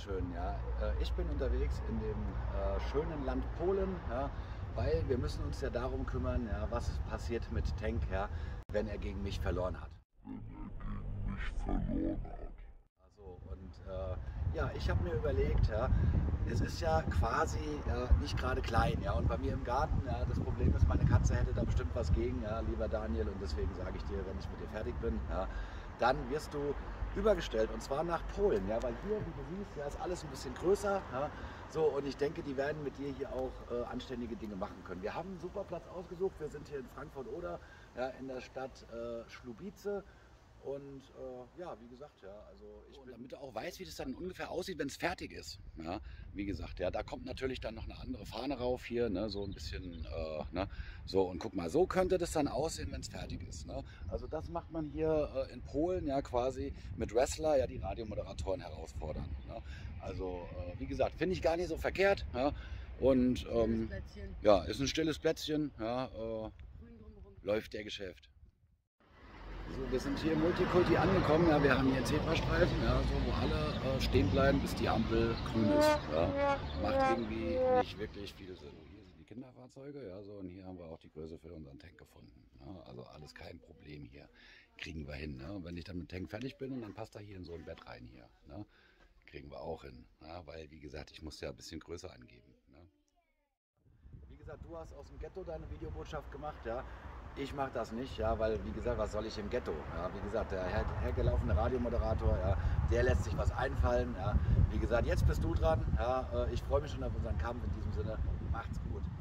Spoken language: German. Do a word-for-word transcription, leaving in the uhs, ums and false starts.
schön. Ja. Äh, Ich bin unterwegs in dem äh, schönen Land Polen, ja, weil wir müssen uns ja darum kümmern, ja, was passiert mit Tank, ja, wenn er gegen mich verloren hat. Mich verloren hat. Also, und äh, ja, ich habe mir überlegt, ja, es ist ja quasi ja, nicht gerade klein, ja, und bei mir im Garten, ja, das Problem ist, meine Katze hätte da bestimmt was gegen, ja, lieber Daniel, und deswegen sage ich dir, wenn ich mit dir fertig bin, ja, dann wirst du übergestellt, und zwar nach Polen, ja, weil hier, wie du siehst, ja, ist alles ein bisschen größer, ja, so, und ich denke, die werden mit dir hier auch äh, anständige Dinge machen können. Wir haben einen super Platz ausgesucht, wir sind hier in Frankfurt-Oder, ja, in der Stadt äh, Schlubice. Und äh, ja, wie gesagt, ja, also ich bin, damit du auch weißt, wie das dann ungefähr aussieht, wenn es fertig ist. Ja, wie gesagt, ja, da kommt natürlich dann noch eine andere Fahne rauf hier, ne, so ein bisschen, äh, ne, so, und guck mal, so könnte das dann aussehen, wenn es fertig ist. Ne? Also das macht man hier äh, in Polen, ja, quasi mit Wrestler, ja, die Radiomoderatoren herausfordern. Ne? Also äh, wie gesagt, finde ich gar nicht so verkehrt. Ja? Und ähm, ja, ist ein stilles Plätzchen, ja, äh, läuft der Geschäft. So, wir sind hier im Multikulti angekommen. Ja, wir haben hier einen Zebrastreifen, ja, so, wo alle äh, stehen bleiben, bis die Ampel grün ist. Ja. Macht irgendwie nicht wirklich viel Sinn. Hier sind die Kinderfahrzeuge, ja, so, und hier haben wir auch die Größe für unseren Tank gefunden. Ja, also alles kein Problem hier. Kriegen wir hin. Ne? Wenn ich dann mit dem Tank fertig bin, dann passt er hier in so ein Bett rein hier. Ne? Kriegen wir auch hin. Ja, weil, wie gesagt, ich muss ja ein bisschen größer angeben. Ne? Wie gesagt, du hast aus dem Ghetto deine Videobotschaft gemacht, ja. Ich mache das nicht, ja, weil, wie gesagt, was soll ich im Ghetto? Ja, wie gesagt, der her hergelaufene Radiomoderator, ja, der lässt sich was einfallen. Ja. Wie gesagt, jetzt bist du dran. Ja, ich freue mich schon auf unseren Kampf. In diesem Sinne, macht's gut.